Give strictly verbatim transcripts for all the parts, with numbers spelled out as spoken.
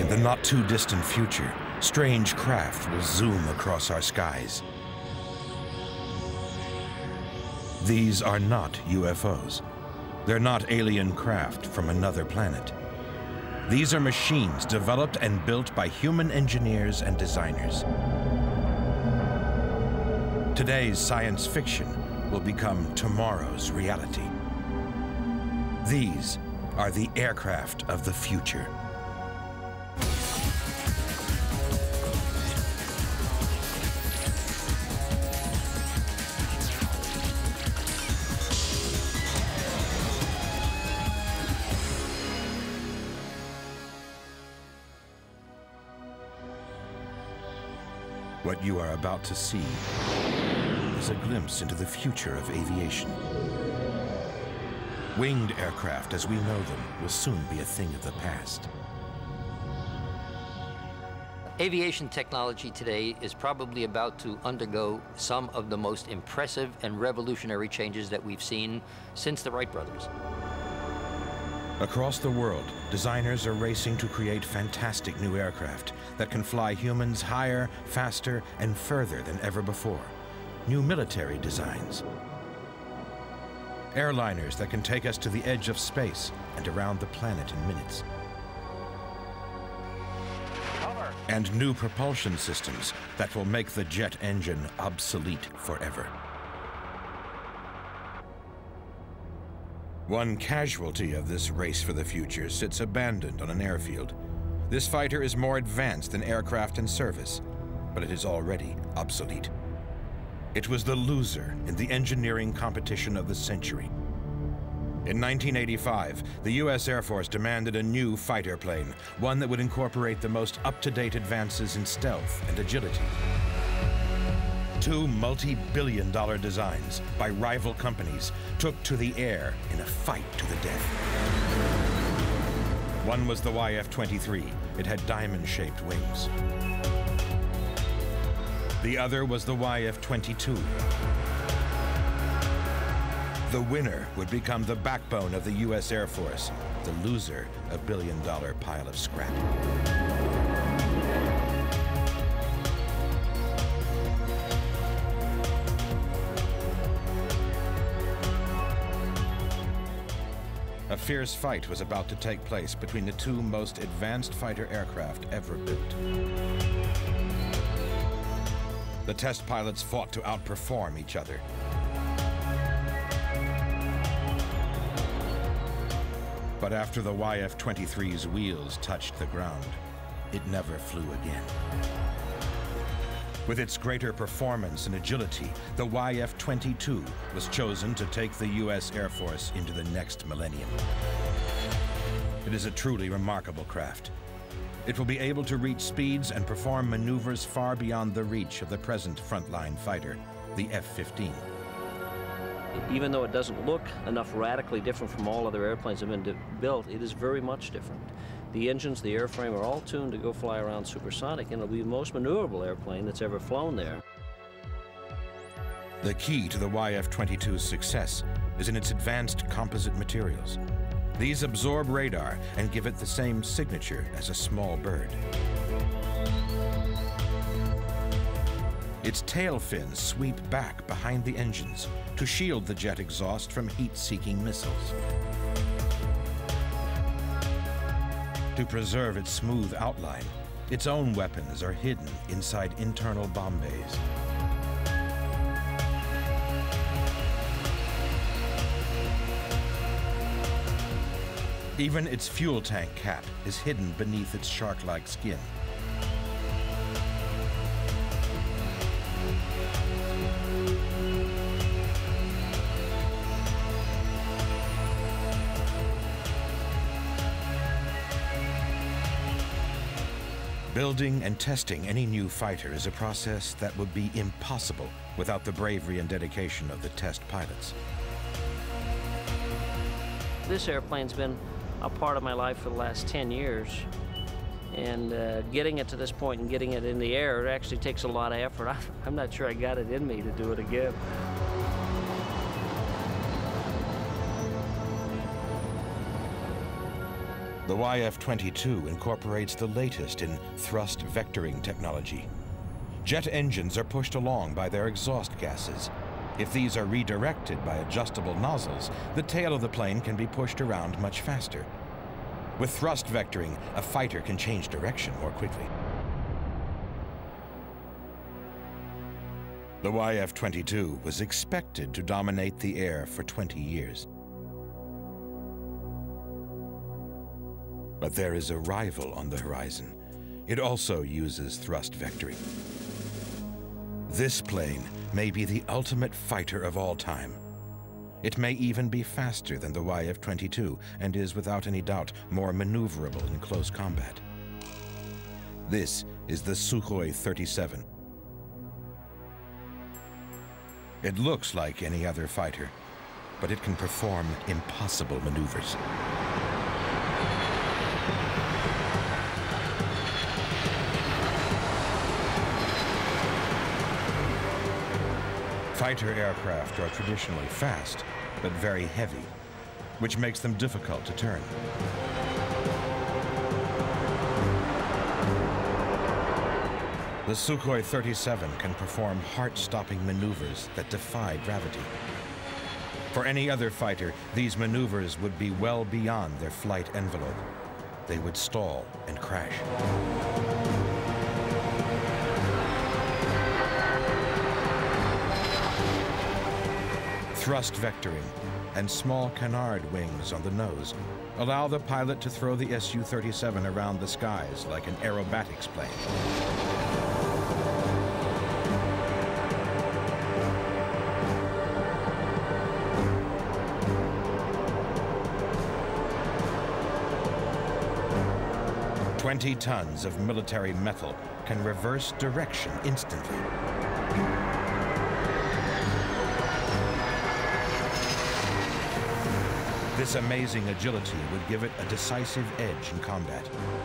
the not-too-distant future, strange craft will zoom across our skies. These are not U F Os. They're not alien craft from another planet. These are machines developed and built by human engineers and designers. Today's science fiction will become tomorrow's reality. These are the aircraft of the future. What you are about to see is a glimpse into the future of aviation. Winged aircraft, as we know them, will soon be a thing of the past. Aviation technology today is probably about to undergo some of the most impressive and revolutionary changes that we've seen since the Wright brothers. Across the world, designers are racing to create fantastic new aircraft that can fly humans higher, faster, and further than ever before. New military designs. Airliners that can take us to the edge of space and around the planet in minutes. Cover. And new propulsion systems that will make the jet engine obsolete forever. One casualty of this race for the future sits abandoned on an airfield. This fighter is more advanced than aircraft in service, but it is already obsolete. It was the loser in the engineering competition of the century. In nineteen eighty-five, the U S Air Force demanded a new fighter plane, one that would incorporate the most up-to-date advances in stealth and agility. Two multi-billion dollar designs by rival companies took to the air in a fight to the death. One was the Y F twenty-three. It had diamond-shaped wings. The other was the Y F twenty-two. The winner would become the backbone of the U S Air Force, the loser a billion-dollar pile of scrap. A fierce fight was about to take place between the two most advanced fighter aircraft ever built. The test pilots fought to outperform each other. But after the Y F twenty-three's wheels touched the ground, it never flew again. With its greater performance and agility, the Y F twenty-two was chosen to take the U S Air Force into the next millennium. It is a truly remarkable craft. It will be able to reach speeds and perform maneuvers far beyond the reach of the present frontline fighter, the F fifteen. Even though it doesn't look enough radically different from all other airplanes that have been built, it is very much different. The engines, the airframe are all tuned to go fly around supersonic, and it'll be the most maneuverable airplane that's ever flown there. The key to the Y F twenty-two's success is in its advanced composite materials. These absorb radar and give it the same signature as a small bird. Its tail fins sweep back behind the engines to shield the jet exhaust from heat-seeking missiles. To preserve its smooth outline, its own weapons are hidden inside internal bomb bays. Even its fuel tank cap is hidden beneath its shark-like skin. Building and testing any new fighter is a process that would be impossible without the bravery and dedication of the test pilots. This airplane's been a part of my life for the last ten years. And uh, getting it to this point and getting it in the air, it actually takes a lot of effort. I, I'm not sure I got it in me to do it again. The Y F twenty-two incorporates the latest in thrust vectoring technology. Jet engines are pushed along by their exhaust gases. If these are redirected by adjustable nozzles, the tail of the plane can be pushed around much faster. With thrust vectoring, a fighter can change direction more quickly. The Y F twenty-two was expected to dominate the air for twenty years. But there is a rival on the horizon. It also uses thrust vectoring. This plane may be the ultimate fighter of all time. It may even be faster than the Y F twenty-two and is, without any doubt, more maneuverable in close combat. This is the Sukhoi thirty-seven. It looks like any other fighter, but it can perform impossible maneuvers. Fighter aircraft are traditionally fast, but very heavy, which makes them difficult to turn. The Sukhoi thirty-seven can perform heart-stopping maneuvers that defy gravity. For any other fighter, these maneuvers would be well beyond their flight envelope. They would stall and crash. Thrust vectoring and small canard wings on the nose allow the pilot to throw the S U thirty-seven around the skies like an aerobatics plane. Twenty tons of military metal can reverse direction instantly. This amazing agility would give it a decisive edge in combat.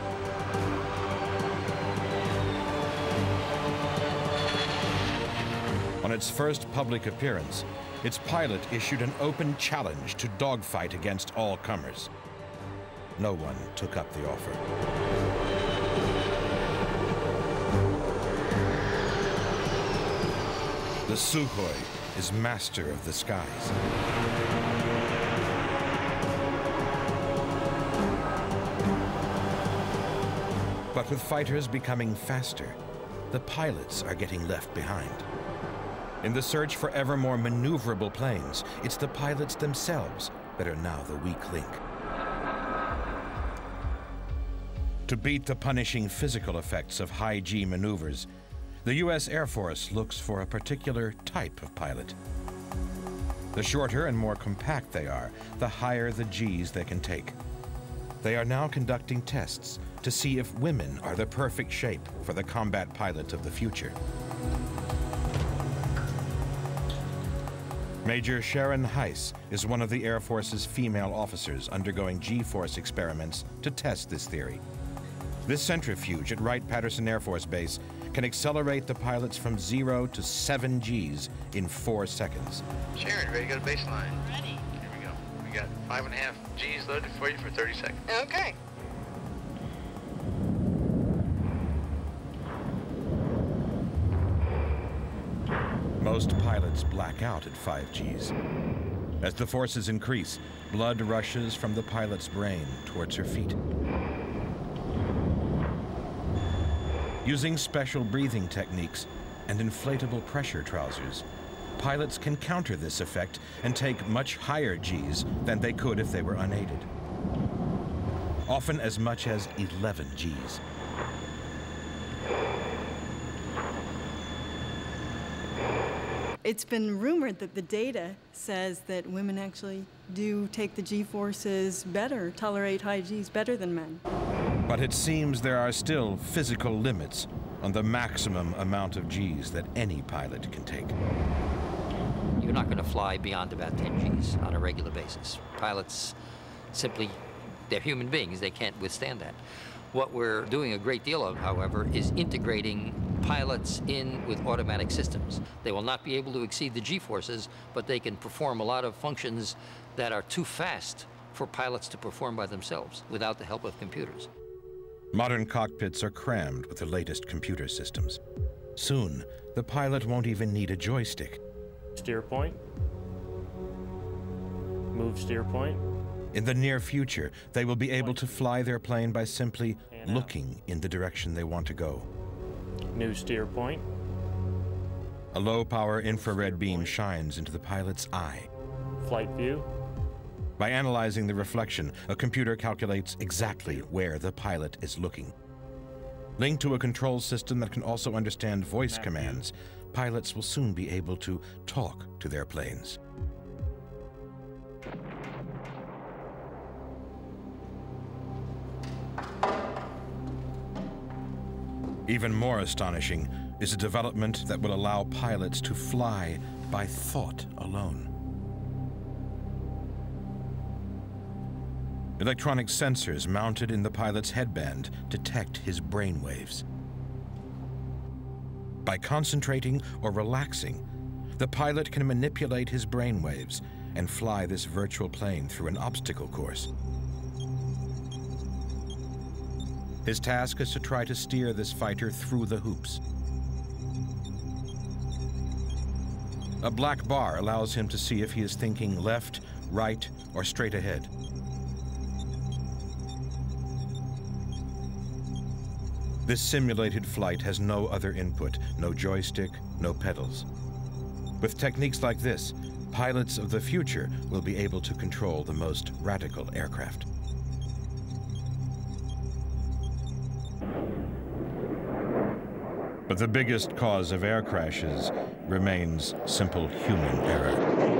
On its first public appearance, its pilot issued an open challenge to dogfight against all comers. No one took up the offer. The Sukhoi is master of the skies. But with fighters becoming faster, the pilots are getting left behind. In the search for ever more maneuverable planes, it's the pilots themselves that are now the weak link. To beat the punishing physical effects of high-G maneuvers, the U S Air Force looks for a particular type of pilot. The shorter and more compact they are, the higher the G's they can take. They are now conducting tests to see if women are the perfect shape for the combat pilot of the future. Major Sharon Heiss is one of the Air Force's female officers undergoing G-force experiments to test this theory. This centrifuge at Wright-Patterson Air Force Base can accelerate the pilots from zero to seven G's in four seconds. Sharon, ready to go to baseline? Ready. Here we go. We got five and a half G's loaded for you for thirty seconds. Okay. Most pilots black out at five G's. As the forces increase, blood rushes from the pilot's brain towards her feet. Using special breathing techniques and inflatable pressure trousers, pilots can counter this effect and take much higher G's than they could if they were unaided. Often as much as eleven G's. It's been rumored that the data says that women actually do take the G-forces better, tolerate high G's better than men. But it seems there are still physical limits on the maximum amount of G's that any pilot can take. You're not going to fly beyond about ten G's on a regular basis. Pilots simply, they're human beings, they can't withstand that. What we're doing a great deal of, however, is integrating pilots in with automatic systems. They will not be able to exceed the G-forces, but they can perform a lot of functions that are too fast for pilots to perform by themselves without the help of computers. Modern cockpits are crammed with the latest computer systems. Soon, the pilot won't even need a joystick. Steer point. Move steer point. In the near future, they will be able to fly their plane by simply looking in the direction they want to go. New steer point. A low-power infrared beam shines into the pilot's eye. Flight view. By analyzing the reflection, a computer calculates exactly where the pilot is looking. Linked to a control system that can also understand voice commands, pilots will soon be able to talk to their planes. Even more astonishing is a development that will allow pilots to fly by thought alone. Electronic sensors mounted in the pilot's headband detect his brain waves. By concentrating or relaxing, the pilot can manipulate his brain waves and fly this virtual plane through an obstacle course. His task is to try to steer this fighter through the hoops. A black bar allows him to see if he is thinking left, right, or straight ahead. This simulated flight has no other input, no joystick, no pedals. With techniques like this, pilots of the future will be able to control the most radical aircraft. But the biggest cause of air crashes remains simple human error.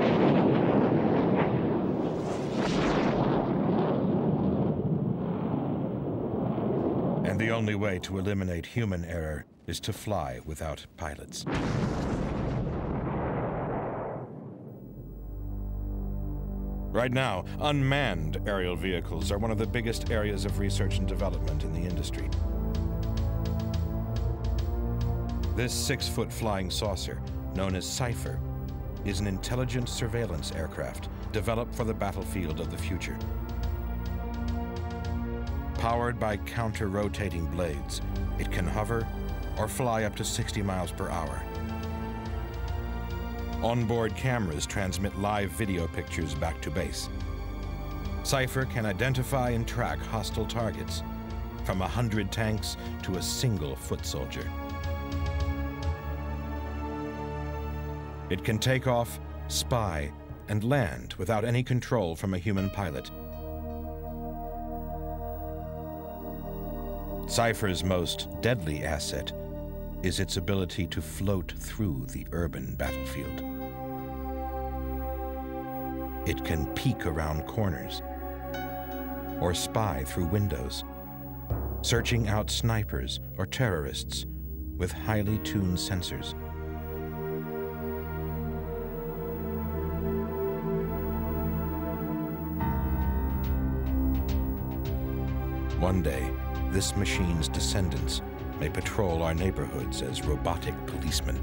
And the only way to eliminate human error is to fly without pilots. Right now, unmanned aerial vehicles are one of the biggest areas of research and development in the industry. This six-foot flying saucer, known as Cypher, is an intelligent surveillance aircraft developed for the battlefield of the future. Powered by counter-rotating blades, it can hover or fly up to sixty miles per hour. Onboard cameras transmit live video pictures back to base. Cypher can identify and track hostile targets, from a hundred tanks to a single foot soldier. It can take off, spy, and land without any control from a human pilot. Cypher's most deadly asset is its ability to float through the urban battlefield. It can peek around corners or spy through windows, searching out snipers or terrorists with highly tuned sensors. One day, this machine's descendants may patrol our neighborhoods as robotic policemen.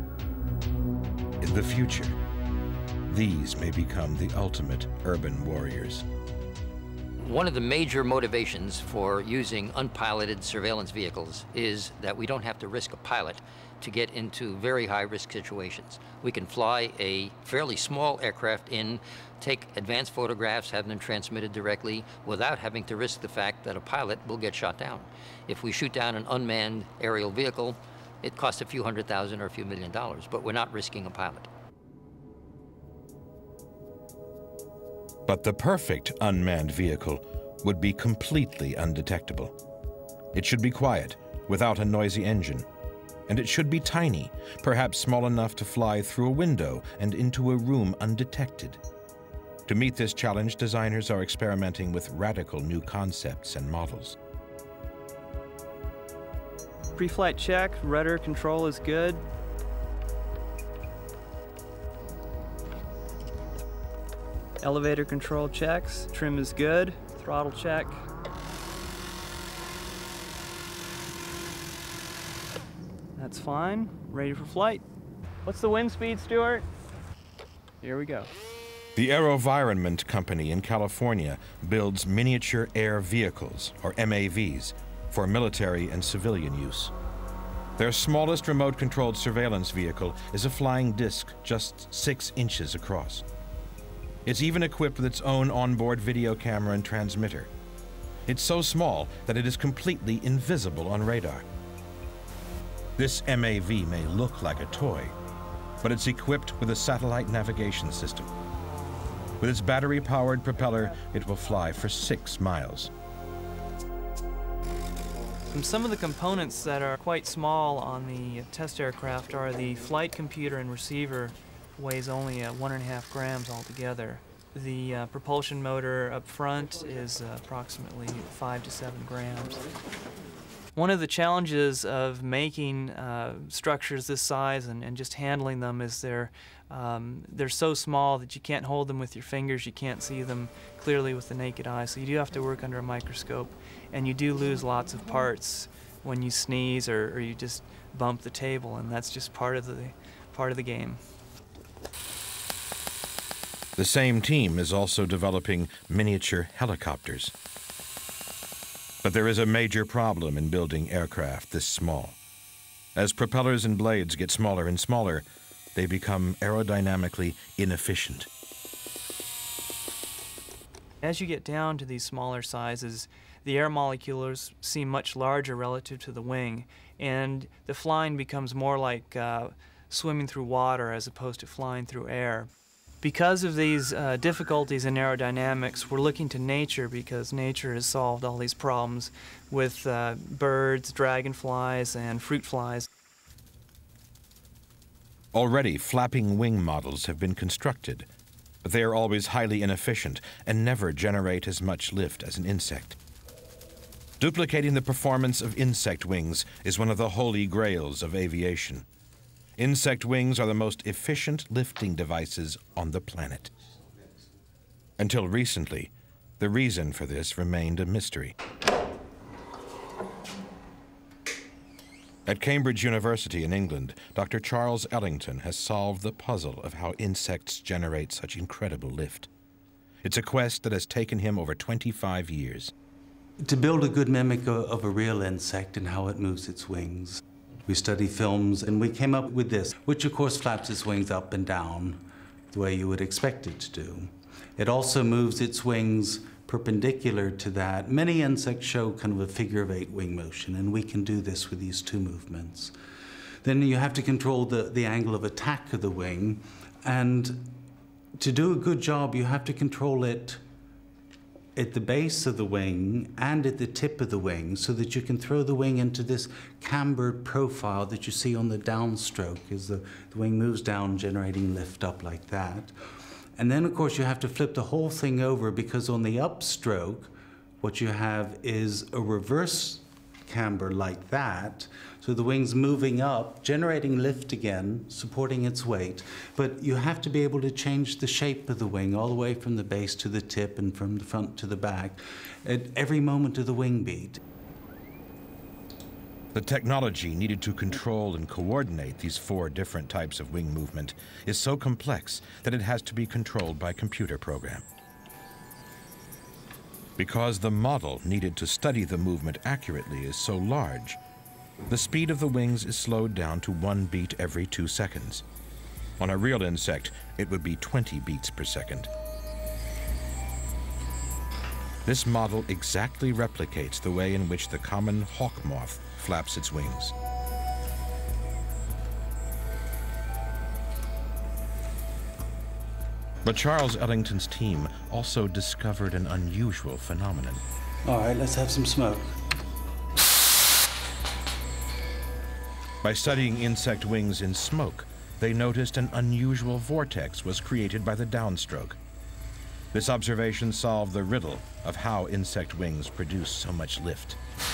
In the future, these may become the ultimate urban warriors. One of the major motivations for using unpiloted surveillance vehicles is that we don't have to risk a pilot to get into very high-risk situations. We can fly a fairly small aircraft in, take advanced photographs, have them transmitted directly without having to risk the fact that a pilot will get shot down. If we shoot down an unmanned aerial vehicle, it costs a few hundred thousand or a few million dollars, but we're not risking a pilot. But the perfect unmanned vehicle would be completely undetectable. It should be quiet, without a noisy engine. And it should be tiny, perhaps small enough to fly through a window and into a room undetected. To meet this challenge, designers are experimenting with radical new concepts and models. Pre-flight check, rudder control is good. Elevator control checks, trim is good, throttle check. That's fine, ready for flight. What's the wind speed, Stuart? Here we go. The AeroVironment Company in California builds miniature air vehicles, or M A Vs, for military and civilian use. Their smallest remote-controlled surveillance vehicle is a flying disc just six inches across. It's even equipped with its own onboard video camera and transmitter. It's so small that it is completely invisible on radar. This M A V may look like a toy, but it's equipped with a satellite navigation system. With its battery-powered propeller, it will fly for six miles. Some of the components that are quite small on the test aircraft are the flight computer and receiver, weighs only uh, one and a half grams altogether. The uh, propulsion motor up front is uh, approximately five to seven grams. One of the challenges of making uh, structures this size and, and just handling them is they're, um, they're so small that you can't hold them with your fingers, you can't see them clearly with the naked eye, so you do have to work under a microscope, and you do lose lots of parts when you sneeze or, or you just bump the table, and that's just part of the, part of the game. The same team is also developing miniature helicopters. But there is a major problem in building aircraft this small. As propellers and blades get smaller and smaller, they become aerodynamically inefficient. As you get down to these smaller sizes, the air molecules seem much larger relative to the wing, and the flying becomes more like uh, swimming through water as opposed to flying through air. Because of these uh, difficulties in aerodynamics, we're looking to nature, because nature has solved all these problems with uh, birds, dragonflies, and fruit flies. Already, flapping wing models have been constructed, but they are always highly inefficient and never generate as much lift as an insect. Duplicating the performance of insect wings is one of the holy grails of aviation. Insect wings are the most efficient lifting devices on the planet. Until recently, the reason for this remained a mystery. At Cambridge University in England, Doctor Charles Ellington has solved the puzzle of how insects generate such incredible lift. It's a quest that has taken him over twenty-five years. To build a good mimic of a real insect and how it moves its wings, we study films, and we came up with this, which of course flaps its wings up and down the way you would expect it to do. It also moves its wings perpendicular to that. Many insects show kind of a figure of eight wing motion, and we can do this with these two movements. Then you have to control the, the angle of attack of the wing, and to do a good job, you have to control it at the base of the wing and at the tip of the wing, so that you can throw the wing into this cambered profile that you see on the downstroke as the, the wing moves down, generating lift up like that. And then, of course, you have to flip the whole thing over, because on the upstroke, what you have is a reverse camber like that. So the wing's moving up, generating lift again, supporting its weight. But you have to be able to change the shape of the wing all the way from the base to the tip and from the front to the back at every moment of the wing beat. The technology needed to control and coordinate these four different types of wing movement is so complex that it has to be controlled by computer program. Because the model needed to study the movement accurately is so large, the speed of the wings is slowed down to one beat every two seconds. On a real insect, it would be twenty beats per second. This model exactly replicates the way in which the common hawk moth flaps its wings. But Charles Ellington's team also discovered an unusual phenomenon. All right, let's have some smoke. By studying insect wings in smoke, they noticed an unusual vortex was created by the downstroke. This observation solved the riddle of how insect wings produce so much lift.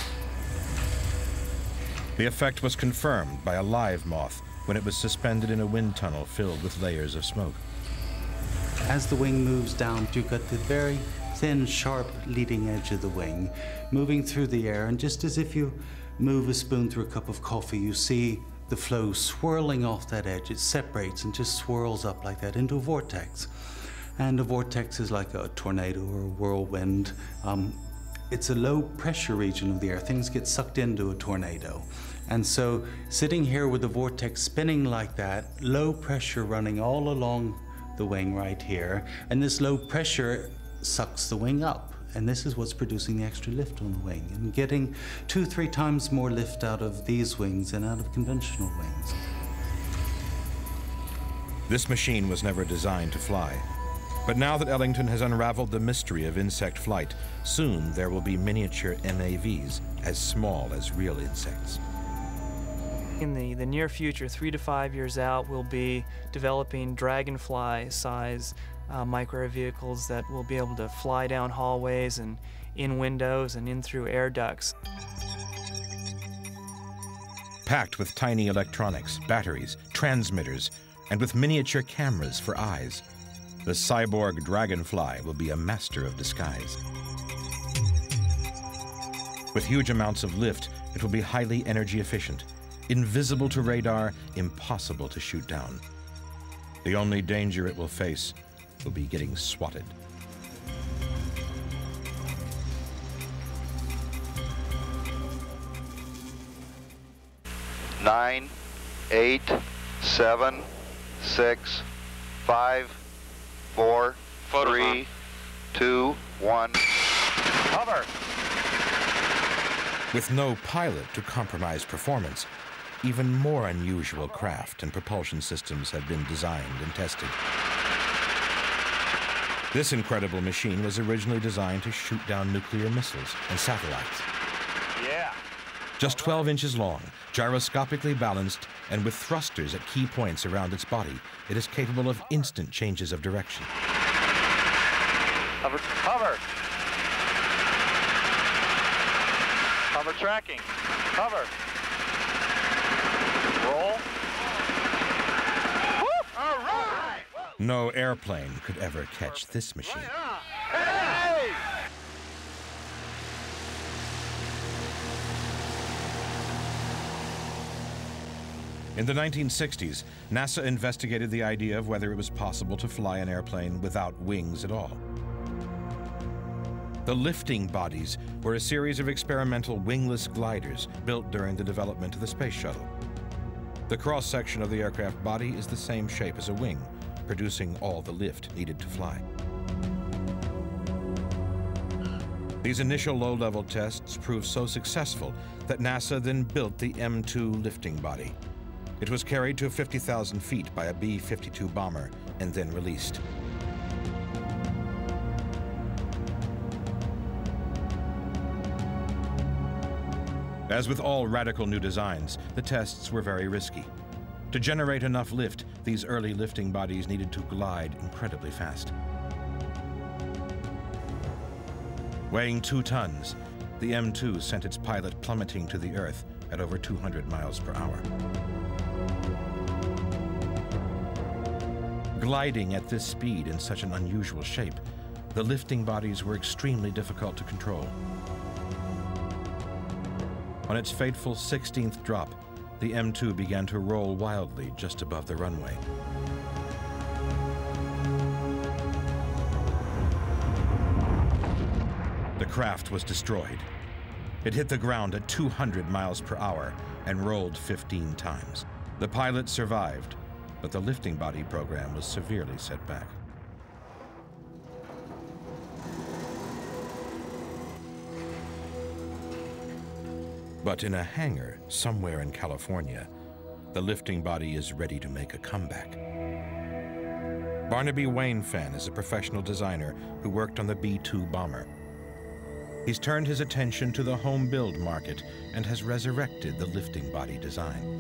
The effect was confirmed by a live moth when it was suspended in a wind tunnel filled with layers of smoke. As the wing moves down, you've got the very thin, sharp leading edge of the wing moving through the air, and just as if you move a spoon through a cup of coffee, you see the flow swirling off that edge. It separates and just swirls up like that into a vortex. And a vortex is like a tornado or a whirlwind. Um, it's a low pressure region of the air. Things get sucked into a tornado. And so sitting here with the vortex spinning like that, low pressure running all along the wing right here, and this low pressure sucks the wing up. And this is what's producing the extra lift on the wing and getting two, three times more lift out of these wings than out of conventional wings. This machine was never designed to fly. But now that Ellington has unraveled the mystery of insect flight, soon there will be miniature M A Vs as small as real insects. In the, the near future, three to five years out, we'll be developing dragonfly-size uh, micro vehicles that will be able to fly down hallways and in windows and in through air ducts. Packed with tiny electronics, batteries, transmitters, and with miniature cameras for eyes, the cyborg dragonfly will be a master of disguise. With huge amounts of lift, it will be highly energy efficient. Invisible to radar, impossible to shoot down. The only danger it will face will be getting swatted. Nine, eight, seven, six, five, four, three, two, one. Cover. With no pilot to compromise performance, even more unusual craft and propulsion systems have been designed and tested. This incredible machine was originally designed to shoot down nuclear missiles and satellites. Yeah. Just twelve inches long, gyroscopically balanced, and with thrusters at key points around its body, it is capable of instant changes of direction. Cover. Cover. Cover tracking. Cover. Roll. All right. No airplane could ever catch this machine. Hey! In the nineteen sixties, NASA investigated the idea of whether it was possible to fly an airplane without wings at all. The lifting bodies were a series of experimental wingless gliders built during the development of the space shuttle. The cross-section of the aircraft body is the same shape as a wing, producing all the lift needed to fly. These initial low-level tests proved so successful that NASA then built the M two lifting body. It was carried to fifty thousand feet by a B fifty-two bomber and then released. As with all radical new designs, the tests were very risky. To generate enough lift, these early lifting bodies needed to glide incredibly fast. Weighing two tons, the M two sent its pilot plummeting to the Earth at over two hundred miles per hour. Gliding at this speed in such an unusual shape, the lifting bodies were extremely difficult to control. On its fateful sixteenth drop, the M two began to roll wildly just above the runway. The craft was destroyed. It hit the ground at two hundred miles per hour and rolled fifteen times. The pilot survived, but the lifting body program was severely set back. But in a hangar somewhere in California, the lifting body is ready to make a comeback. Barnaby Wainfan is a professional designer who worked on the B two bomber. He's turned his attention to the home build market and has resurrected the lifting body design.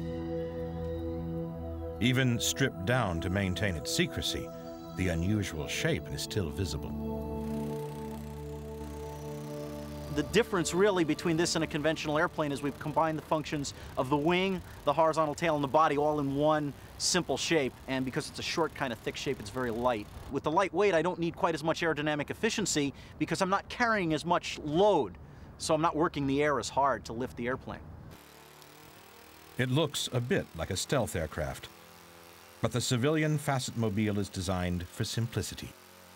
Even stripped down to maintain its secrecy, the unusual shape is still visible. The difference really between this and a conventional airplane is we've combined the functions of the wing, the horizontal tail, and the body all in one simple shape. And because it's a short, kind of thick shape, it's very light. With the light weight, I don't need quite as much aerodynamic efficiency because I'm not carrying as much load. So I'm not working the air as hard to lift the airplane. It looks a bit like a stealth aircraft, but the civilian Facet Mobile is designed for simplicity.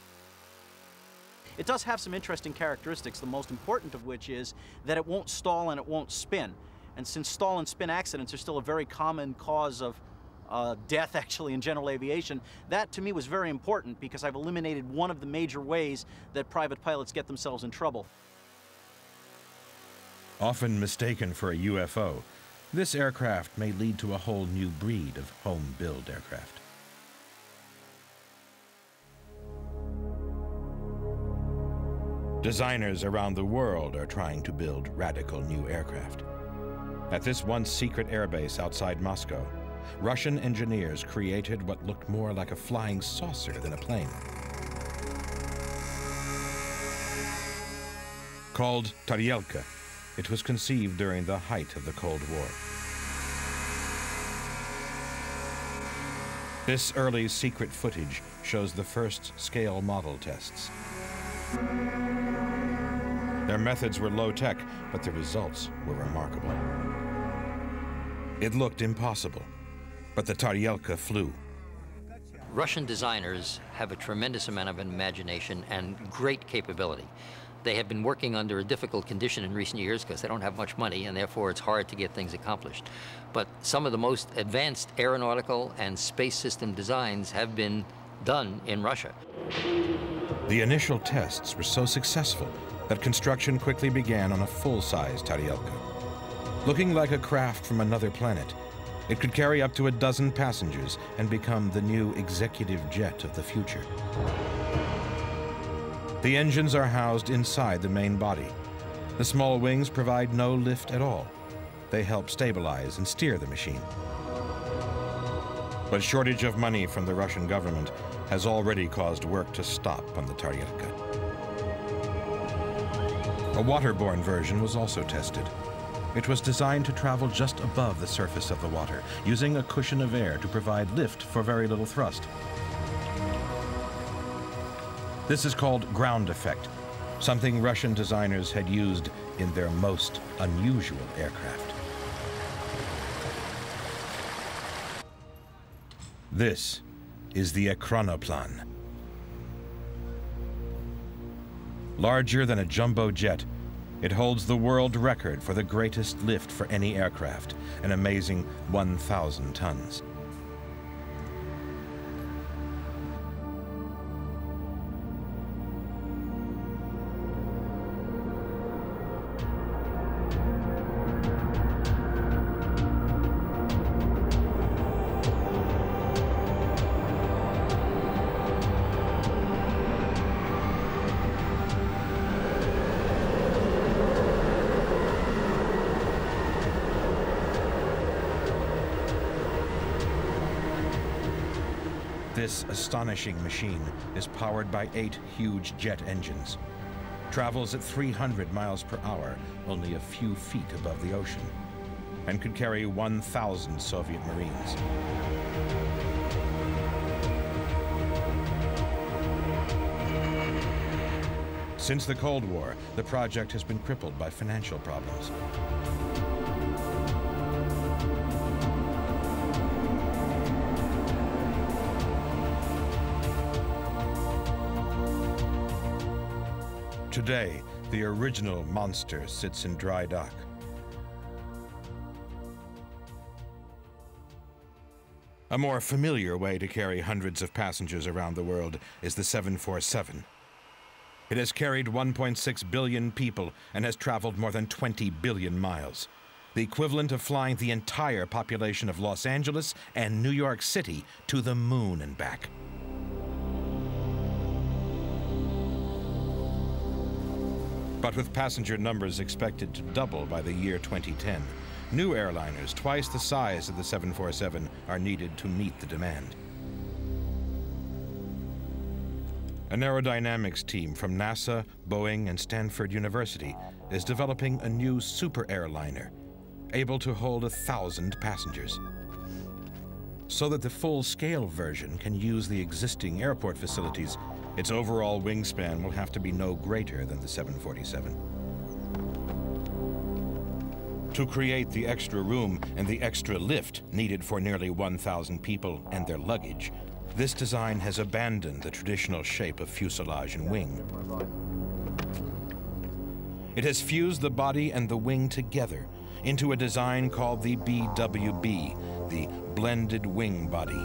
It does have some interesting characteristics, the most important of which is that it won't stall and it won't spin. And since stall and spin accidents are still a very common cause of uh, death, actually, in general aviation, that to me was very important because I've eliminated one of the major ways that private pilots get themselves in trouble. Often mistaken for a U F O, this aircraft may lead to a whole new breed of home-built aircraft. Designers around the world are trying to build radical new aircraft. At this once secret airbase outside Moscow, Russian engineers created what looked more like a flying saucer than a plane. Called Taryelka, it was conceived during the height of the Cold War. This early secret footage shows the first scale model tests. Their methods were low-tech, but the results were remarkable. It looked impossible, but the Taryelka flew. Russian designers have a tremendous amount of imagination and great capability. They have been working under a difficult condition in recent years because they don't have much money, and therefore it's hard to get things accomplished. But some of the most advanced aeronautical and space system designs have been done in Russia. The initial tests were so successful that construction quickly began on a full-size Taryelka. Looking like a craft from another planet, it could carry up to a dozen passengers and become the new executive jet of the future. The engines are housed inside the main body. The small wings provide no lift at all. They help stabilize and steer the machine. But shortage of money from the Russian government has already caused work to stop on the Taryelka. A waterborne version was also tested. It was designed to travel just above the surface of the water, using a cushion of air to provide lift for very little thrust. This is called ground effect, something Russian designers had used in their most unusual aircraft. This is the Ekranoplan. Larger than a jumbo jet, it holds the world record for the greatest lift for any aircraft, an amazing one thousand tons. This astonishing machine is powered by eight huge jet engines, travels at three hundred miles per hour, only a few feet above the ocean, and could carry one thousand Soviet Marines. Since the Cold War, the project has been crippled by financial problems. Today, the original monster sits in dry dock. A more familiar way to carry hundreds of passengers around the world is the seven forty-seven. It has carried one point six billion people and has traveled more than twenty billion miles, the equivalent of flying the entire population of Los Angeles and New York City to the moon and back. But with passenger numbers expected to double by the year twenty ten, new airliners twice the size of the seven forty-seven are needed to meet the demand. An aerodynamics team from NASA, Boeing, and Stanford University is developing a new super airliner, able to hold a thousand passengers. So that the full-scale version can use the existing airport facilities, its overall wingspan will have to be no greater than the seven forty-seven. To create the extra room and the extra lift needed for nearly one thousand people and their luggage, this design has abandoned the traditional shape of fuselage and wing. It has fused the body and the wing together into a design called the B W B, the blended wing body.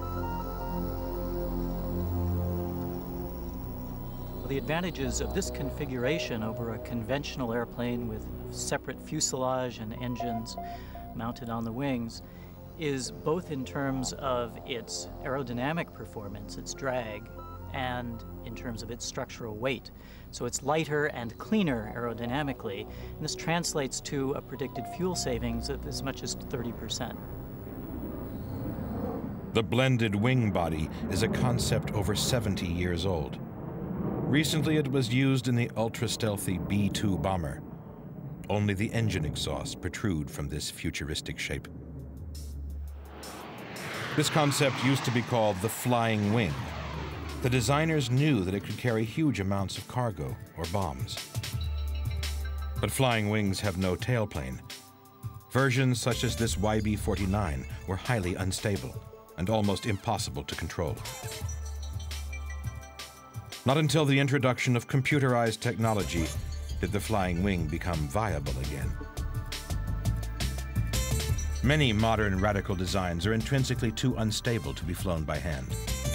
The advantages of this configuration over a conventional airplane with separate fuselage and engines mounted on the wings is both in terms of its aerodynamic performance, its drag, and in terms of its structural weight. So it's lighter and cleaner aerodynamically, and this translates to a predicted fuel savings of as much as thirty percent. The blended wing body is a concept over seventy years old. Recently, it was used in the ultra-stealthy B two bomber. Only the engine exhausts protrude from this futuristic shape. This concept used to be called the flying wing. The designers knew that it could carry huge amounts of cargo or bombs. But flying wings have no tailplane. Versions such as this Y B forty-nine were highly unstable and almost impossible to control. Not until the introduction of computerized technology did the flying wing become viable again. Many modern radical designs are intrinsically too unstable to be flown by hand.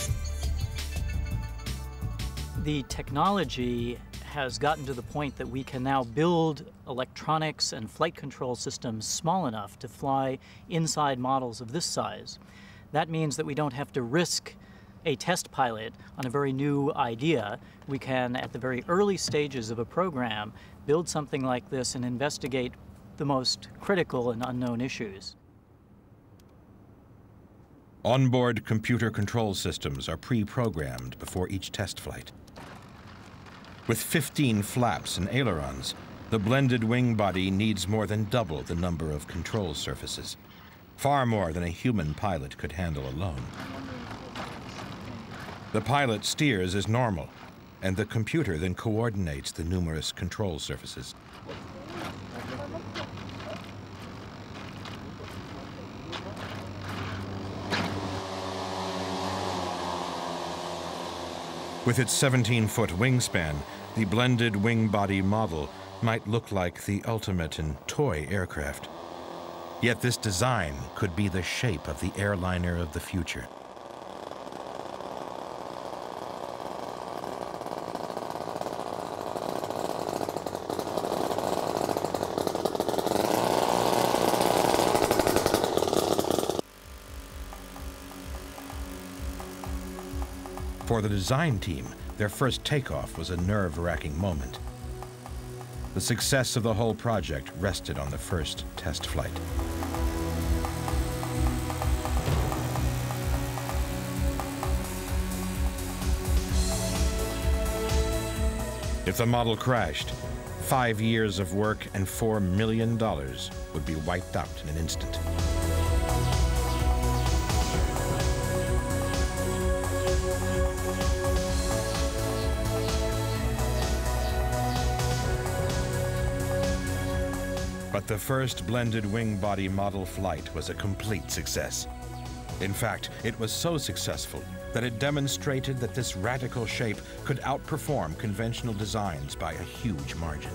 The technology has gotten to the point that we can now build electronics and flight control systems small enough to fly inside models of this size. That means that we don't have to risk a test pilot on a very new idea. We can, at the very early stages of a program, build something like this and investigate the most critical and unknown issues. Onboard computer control systems are pre-programmed before each test flight. With fifteen flaps and ailerons, the blended wing body needs more than double the number of control surfaces, far more than a human pilot could handle alone. The pilot steers as normal, and the computer then coordinates the numerous control surfaces. With its seventeen-foot wingspan, the blended wing body model might look like the ultimate in toy aircraft. Yet this design could be the shape of the airliner of the future. For the design team, their first takeoff was a nerve-wracking moment. The success of the whole project rested on the first test flight. If the model crashed, five years of work and four million dollars would be wiped out in an instant. But the first blended wing body model flight was a complete success. In fact, it was so successful that it demonstrated that this radical shape could outperform conventional designs by a huge margin.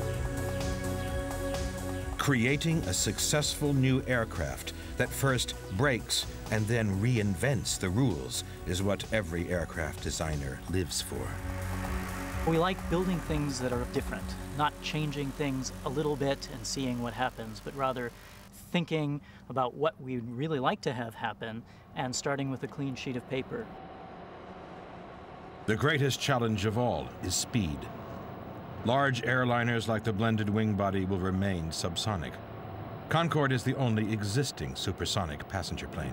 Creating a successful new aircraft that first breaks and then reinvents the rules is what every aircraft designer lives for. We like building things that are different, not changing things a little bit and seeing what happens, but rather thinking about what we'd really like to have happen and starting with a clean sheet of paper. The greatest challenge of all is speed. Large airliners like the blended wing body will remain subsonic. Concorde is the only existing supersonic passenger plane.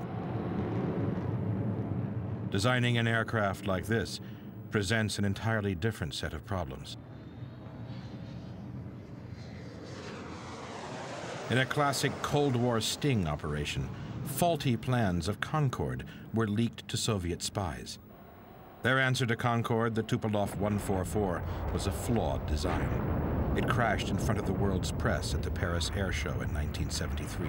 Designing an aircraft like this presents an entirely different set of problems. In a classic Cold War sting operation, faulty plans of Concorde were leaked to Soviet spies. Their answer to Concorde, the Tupolev one forty-four, was a flawed design. It crashed in front of the world's press at the Paris Air Show in nineteen seventy-three.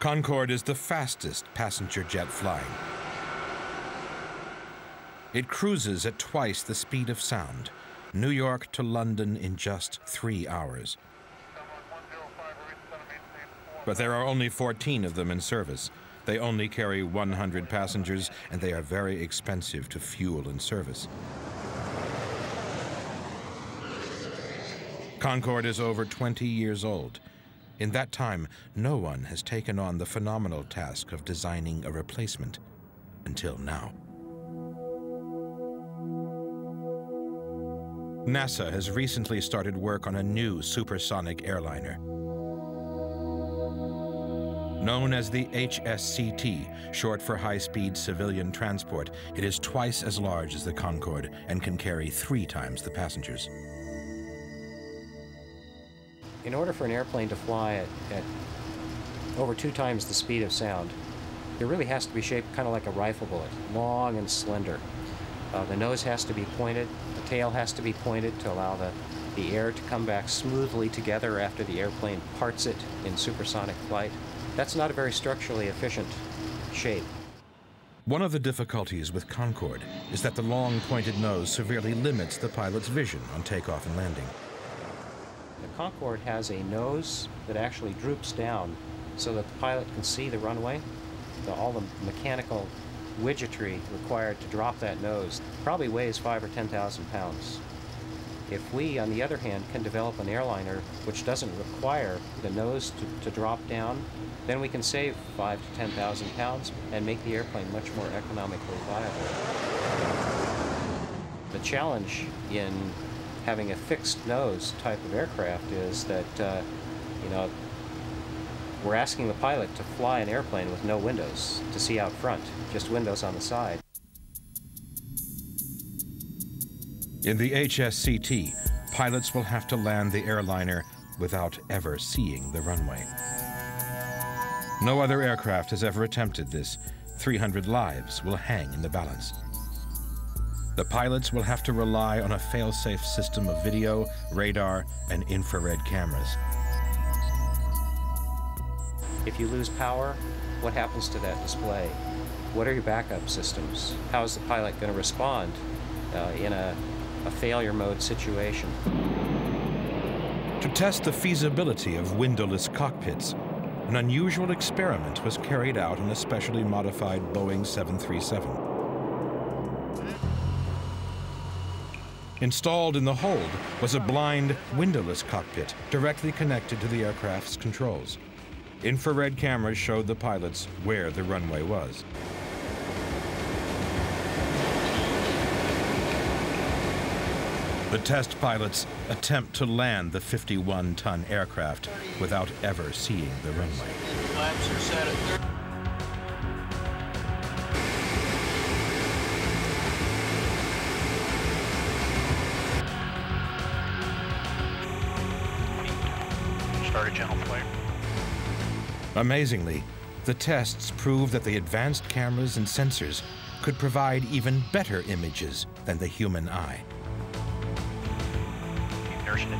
Concorde is the fastest passenger jet flying. It cruises at twice the speed of sound, New York to London in just three hours. But there are only fourteen of them in service. They only carry one hundred passengers, and they are very expensive to fuel and service. Concorde is over twenty years old. In that time, no one has taken on the phenomenal task of designing a replacement until now. NASA has recently started work on a new supersonic airliner. Known as the H S C T, short for high-speed civilian transport, it is twice as large as the Concorde and can carry three times the passengers. In order for an airplane to fly at, at over two times the speed of sound, it really has to be shaped kind of like a rifle bullet, long and slender. Uh, the nose has to be pointed, the tail has to be pointed to allow the, the air to come back smoothly together after the airplane parts it in supersonic flight. That's not a very structurally efficient shape. One of the difficulties with Concorde is that the long pointed nose severely limits the pilot's vision on takeoff and landing. The Concorde has a nose that actually droops down so that the pilot can see the runway. The, all the mechanical widgetry required to drop that nose probably weighs five or ten thousand pounds. If we, on the other hand, can develop an airliner which doesn't require the nose to, to drop down, then we can save five to ten thousand pounds and make the airplane much more economically viable. The challenge in having a fixed nose type of aircraft is that, uh, you know, we're asking the pilot to fly an airplane with no windows to see out front, just windows on the side. In the H S C T, pilots will have to land the airliner without ever seeing the runway. No other aircraft has ever attempted this. three hundred lives will hang in the balance. The pilots will have to rely on a fail-safe system of video, radar, and infrared cameras. If you lose power, what happens to that display? What are your backup systems? How is the pilot going to respond uh, in a, a failure mode situation? To test the feasibility of windowless cockpits, an unusual experiment was carried out on a specially modified Boeing seven thirty-seven. Installed in the hold was a blind, windowless cockpit directly connected to the aircraft's controls. Infrared cameras showed the pilots where the runway was. The test pilots attempt to land the fifty-one ton aircraft without ever seeing the runway. Flaps are set at thirty. Start a gentle flare. Amazingly, the tests proved that the advanced cameras and sensors could provide even better images than the human eye. Inertia.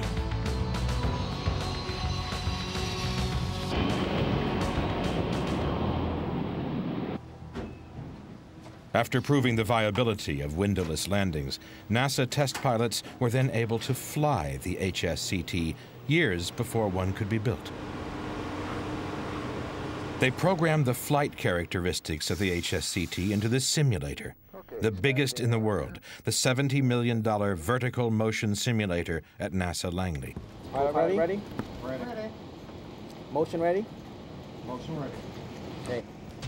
After proving the viability of windowless landings, NASA test pilots were then able to fly the H S C T years before one could be built. They programmed the flight characteristics of the H S C T into this simulator, the biggest in the world, the seventy million dollar vertical motion simulator at NASA Langley. Pilot ready? Ready? Ready. Ready. Motion ready? Motion ready. Okay.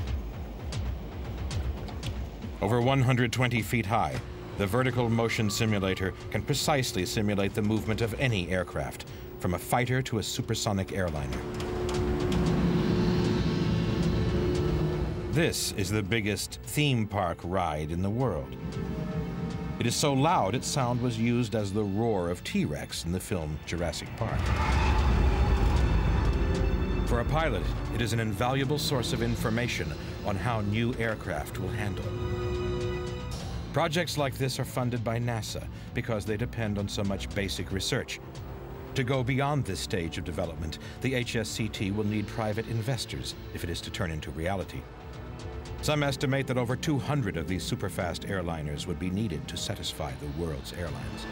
Over one hundred twenty feet high, the vertical motion simulator can precisely simulate the movement of any aircraft, from a fighter to a supersonic airliner. This is the biggest theme park ride in the world. It is so loud its sound was used as the roar of T-Rex in the film Jurassic Park. For a pilot, it is an invaluable source of information on how new aircraft will handle. Projects like this are funded by NASA because they depend on so much basic research. To go beyond this stage of development, the H S C T will need private investors if it is to turn into reality. Some estimate that over two hundred of these superfast airliners would be needed to satisfy the world's airlines.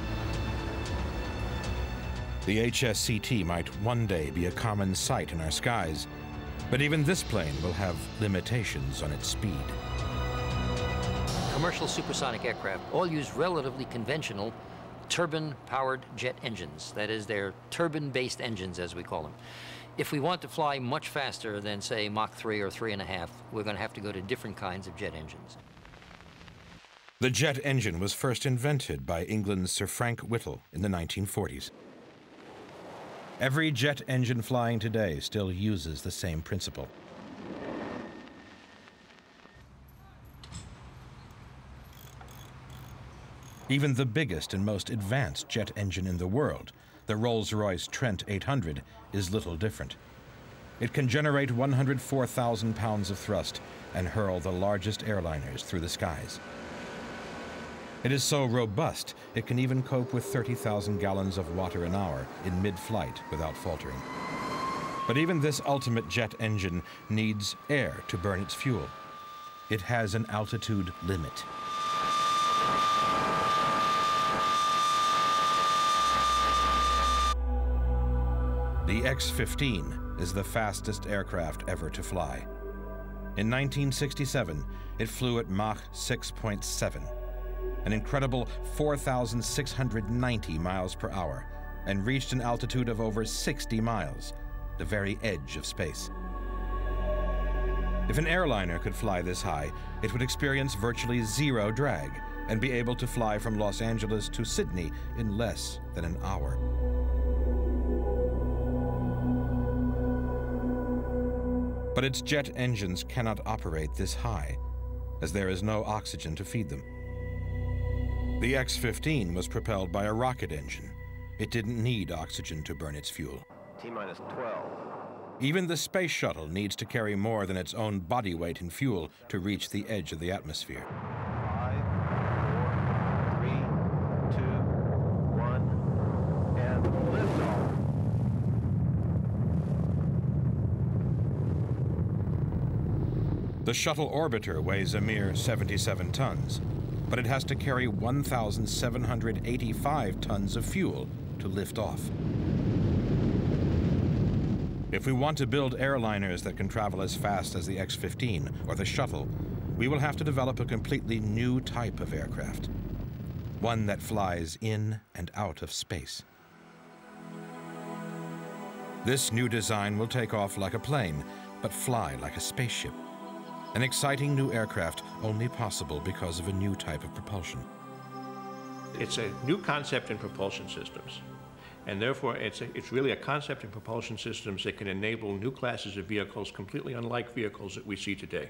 The H S C T might one day be a common sight in our skies, but even this plane will have limitations on its speed. Commercial supersonic aircraft all use relatively conventional turbine-powered jet engines. That is, they're turbine-based engines, as we call them. If we want to fly much faster than, say, Mach three or three and a half, we're going to have to go to different kinds of jet engines. The jet engine was first invented by England's Sir Frank Whittle in the nineteen forties. Every jet engine flying today still uses the same principle. Even the biggest and most advanced jet engine in the world, the Rolls-Royce Trent eight hundred, is little different. It can generate one hundred four thousand pounds of thrust and hurl the largest airliners through the skies. It is so robust, it can even cope with thirty thousand gallons of water an hour in mid-flight without faltering. But even this ultimate jet engine needs air to burn its fuel. It has an altitude limit. The X fifteen is the fastest aircraft ever to fly. In nineteen sixty-seven, it flew at Mach six point seven, an incredible four thousand six hundred ninety miles per hour, and reached an altitude of over sixty miles, the very edge of space. If an airliner could fly this high, it would experience virtually zero drag and be able to fly from Los Angeles to Sydney in less than an hour. But its jet engines cannot operate this high, as there is no oxygen to feed them. The X fifteen was propelled by a rocket engine. It didn't need oxygen to burn its fuel. T-minus twelve. Even the space shuttle needs to carry more than its own body weight in fuel to reach the edge of the atmosphere. Five, four, three, two, one, and liftoff. The shuttle orbiter weighs a mere seventy-seven tons, but it has to carry one thousand seven hundred eighty-five tons of fuel to lift off. If we want to build airliners that can travel as fast as the X fifteen or the shuttle, we will have to develop a completely new type of aircraft, one that flies in and out of space. This new design will take off like a plane, but fly like a spaceship. An exciting new aircraft only possible because of a new type of propulsion. It's a new concept in propulsion systems, and therefore it's, a, it's really a concept in propulsion systems that can enable new classes of vehicles completely unlike vehicles that we see today.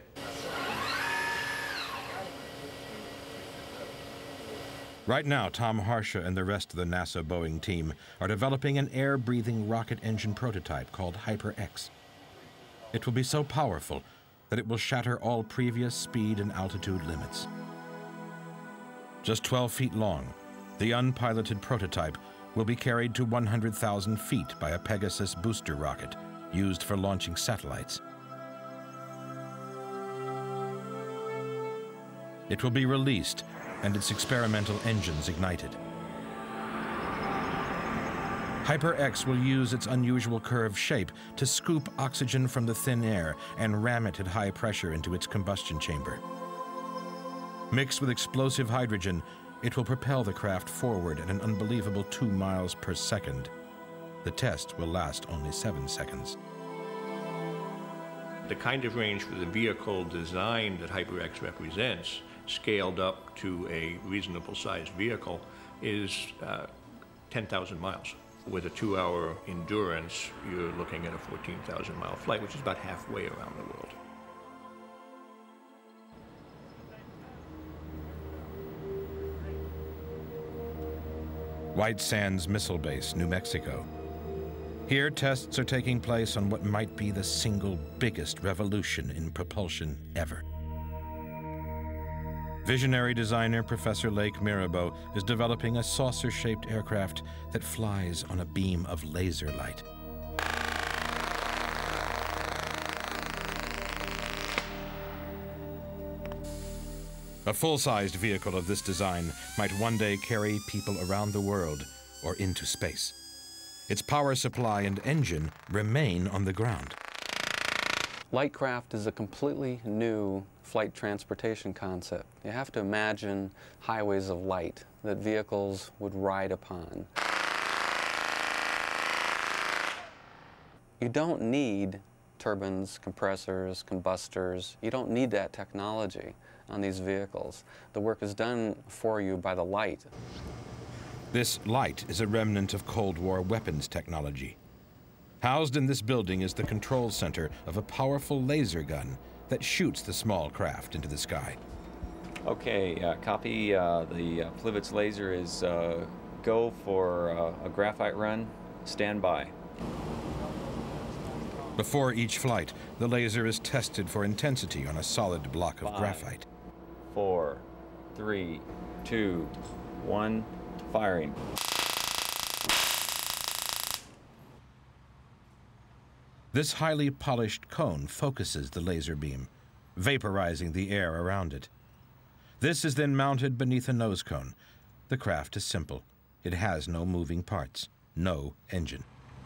Right now, Tom Harsha and the rest of the NASA Boeing team are developing an air-breathing rocket engine prototype called HyperX. It will be so powerful that it will shatter all previous speed and altitude limits. Just twelve feet long, the unpiloted prototype will be carried to one hundred thousand feet by a Pegasus booster rocket used for launching satellites. It will be released and its experimental engines ignited. HyperX will use its unusual curved shape to scoop oxygen from the thin air and ram it at high pressure into its combustion chamber. Mixed with explosive hydrogen, it will propel the craft forward at an unbelievable two miles per second. The test will last only seven seconds. The kind of range for the vehicle design that HyperX represents, scaled up to a reasonable sized vehicle, is uh, ten thousand miles. With a two-hour endurance, you're looking at a fourteen thousand mile flight, which is about halfway around the world. White Sands Missile Base, New Mexico. Here, tests are taking place on what might be the single biggest revolution in propulsion ever. Visionary designer Professor Lake Mirabeau is developing a saucer-shaped aircraft that flies on a beam of laser light. A full-sized vehicle of this design might one day carry people around the world or into space. Its power supply and engine remain on the ground. Lightcraft is a completely new flight transportation concept. You have to imagine highways of light that vehicles would ride upon. You don't need turbines, compressors, combustors. You don't need that technology on these vehicles. The work is done for you by the light. This light is a remnant of Cold War weapons technology. Housed in this building is the control center of a powerful laser gun that shoots the small craft into the sky. Okay, uh, copy. Uh, the uh, Plivets laser is uh, go for uh, a graphite run. Stand by. Before each flight, the laser is tested for intensity on a solid block of Five, graphite. Four, three, two, one, firing. This highly polished cone focuses the laser beam, vaporizing the air around it. This is then mounted beneath a nose cone. The craft is simple. It has no moving parts, no engine.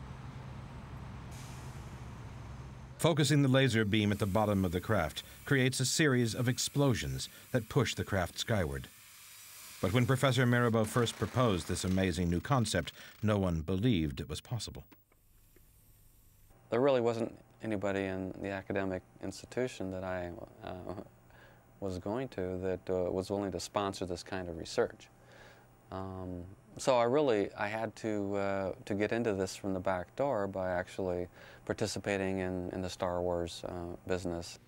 Focusing the laser beam at the bottom of the craft creates a series of explosions that push the craft skyward. But when Professor Mirabeau first proposed this amazing new concept, no one believed it was possible. There really wasn't anybody in the academic institution that I uh, was going to that uh, was willing to sponsor this kind of research. Um, so I really, I had to, uh, to get into this from the back door by actually participating in, in the Star Wars uh, business.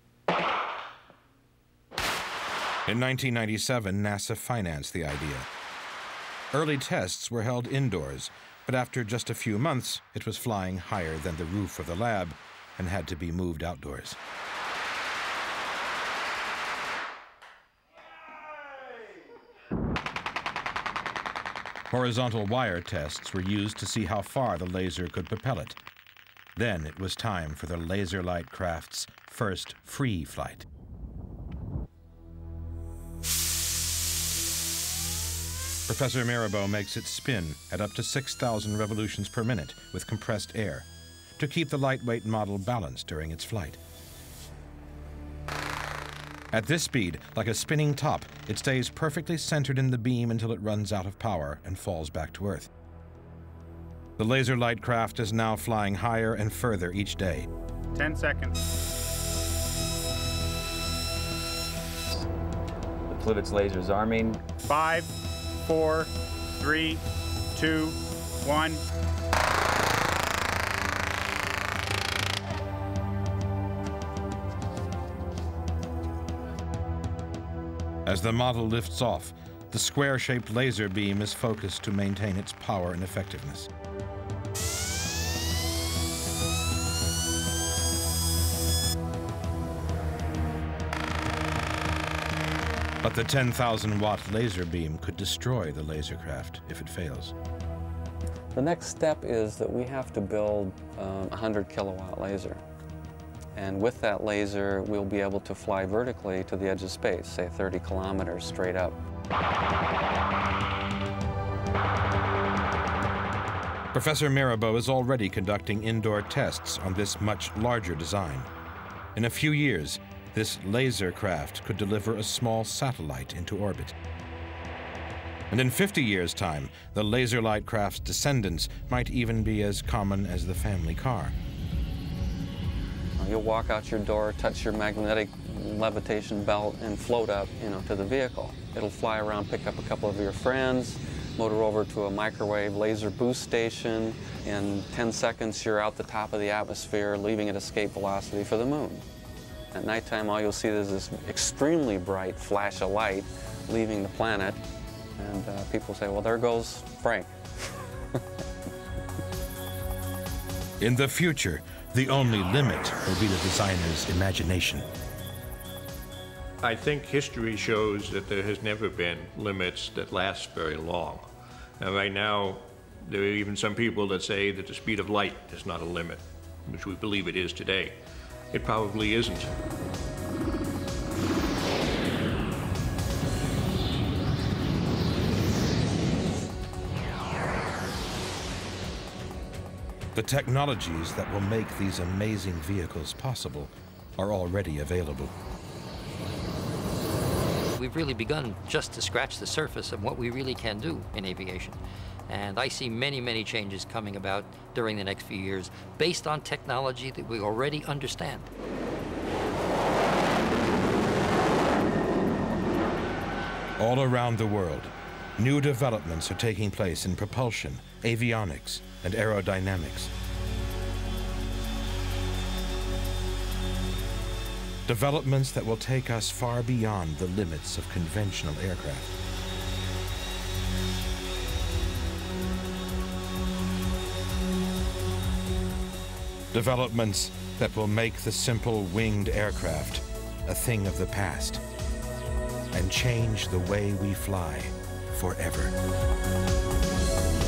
In nineteen ninety-seven, NASA financed the idea. Early tests were held indoors, but after just a few months, it was flying higher than the roof of the lab and had to be moved outdoors. Horizontal wire tests were used to see how far the laser could propel it. Then it was time for the Laser Light craft's first free flight. Professor Mirabeau makes it spin at up to six thousand revolutions per minute with compressed air to keep the lightweight model balanced during its flight. At this speed, like a spinning top, it stays perfectly centered in the beam until it runs out of power and falls back to Earth. The Laser Light craft is now flying higher and further each day. Ten seconds. The Plivets laser is arming. Five, four, three, two, one. As the model lifts off, the square-shaped laser beam is focused to maintain its power and effectiveness. But the ten thousand watt laser beam could destroy the laser craft if it fails. The next step is that we have to build um, a one hundred kilowatt laser. And with that laser, we'll be able to fly vertically to the edge of space, say thirty kilometers straight up. Professor Mirabeau is already conducting indoor tests on this much larger design. In a few years, this laser craft could deliver a small satellite into orbit. And in fifty years' time, the Laser Light craft's descendants might even be as common as the family car. You'll walk out your door, touch your magnetic levitation belt, and float up, you know, to the vehicle. It'll fly around, pick up a couple of your friends, motor over to a microwave laser boost station. In ten seconds, you're out the top of the atmosphere, leaving at escape velocity for the moon. At nighttime, all you'll see is this extremely bright flash of light leaving the planet. And uh, people say, well, there goes Frank. In the future, the only limit will be the designer's imagination. I think history shows that there has never been limits that last very long. And right now, there are even some people that say that the speed of light is not a limit, which we believe it is today. It probably isn't. The technologies that will make these amazing vehicles possible are already available. We've really begun just to scratch the surface of what we really can do in aviation. And I see many, many changes coming about during the next few years based on technology that we already understand. All around the world, new developments are taking place in propulsion, avionics, and aerodynamics. Developments that will take us far beyond the limits of conventional aircraft. Developments that will make the simple winged aircraft a thing of the past and change the way we fly forever.